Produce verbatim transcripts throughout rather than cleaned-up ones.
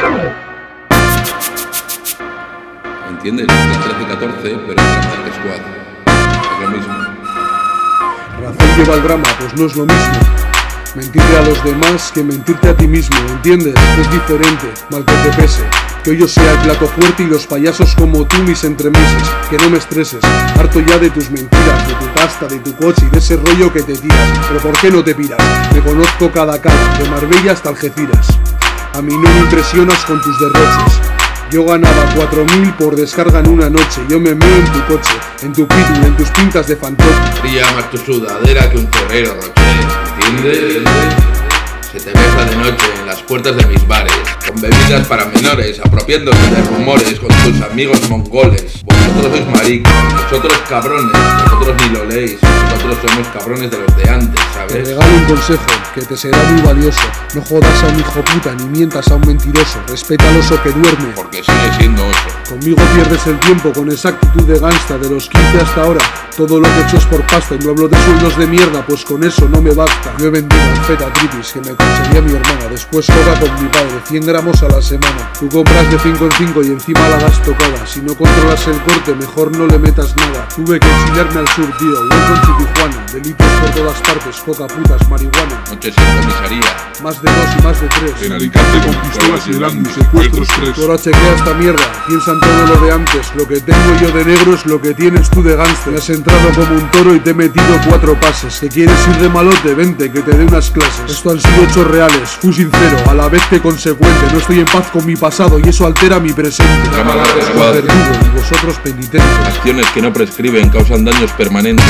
¿Entiendes? trece catorce, pero es Rafael Squad. Es lo mismo. Rafael lleva el drama, pues no es lo mismo. Mentirle a los demás que mentirte a ti mismo, ¿entiendes? Es diferente, mal que te pese. Que hoy yo sea el plato fuerte y los payasos como tú mis entremeses. Que no me estreses, harto ya de tus mentiras, de tu pasta, de tu coche y de ese rollo que te tiras. Pero ¿por qué no te piras? Me conozco cada cara, de Marbella hasta Algeciras. A mí no me impresionas con tus derroches. Yo ganaba cuatro mil por descarga en una noche. Yo me meo en tu coche, en tu pitbull, en tus pintas de fantoche. Brilla más tu sudadera que un ferrero Rocher, ¿entiendes? Se te besa de noche en las puertas de mis bares, con bebidas para menores, apropiándose de rumores con tus amigos mongoles. Vosotros sois maricas, nosotros cabrones, vosotros ni lo leéis, nosotros somos cabrones de los de antes, ¿sabes? Te regalo un consejo, que te será muy valioso. No jodas a un hijo puta ni mientas a un mentiroso. Respeta al oso que duerme, porque sigue siendo oso. Conmigo pierdes el tiempo con esa actitud de gangsta. De los quince hasta ahora, todo lo que he hecho es por pasta. Y no hablo de sueldos de mierda, pues con eso no me basta. Yo he vendido anfetatritis que me conseguía mi hermana. Después coca con mi padre, cien gramos a la semana. Tú compras de cinco en cinco y encima la das tocada. Si no controlas el corte, mejor no le metas nada. Tuve que exiliarme al sur, tío, welcome to Tijuana. Delitos por todas partes, coca, putas, marihuana. Noches en comisaría, más de dos y más de tres. En Alicante con pistolas y delante, secuestros tres. Tú ahora chequea esta mierda, piensa en todo lo de antes. Lo que tengo yo de negro es lo que tienes tú de gánster. Me has entrado como un toro y te he metido cuatro pases. Que quieres ir de malote, vente, que te dé unas clases. Esto han sido hechos reales, fui sincero, a la vez que consecuente. No estoy en paz con mi pasado y eso altera mi presente. Drama Larga Soy Squad. verdugo y vosotros penitentes. acciones que no prescriben causan daños permanentes.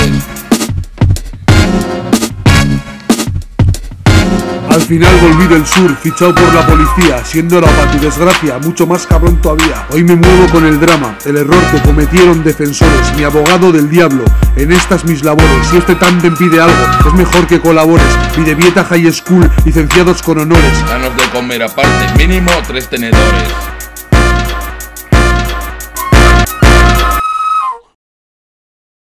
Al final volví del sur, fichado por la policía, siendo la para tu desgracia, mucho más cabrón todavía. Hoy me muevo con el drama, el error que cometieron defensores, mi abogado del diablo, en estas mis labores. Si este tándem pide algo, es mejor que colabores. Pide Vieta High School, licenciados con honores. Danos de comer aparte, mínimo tres tenedores.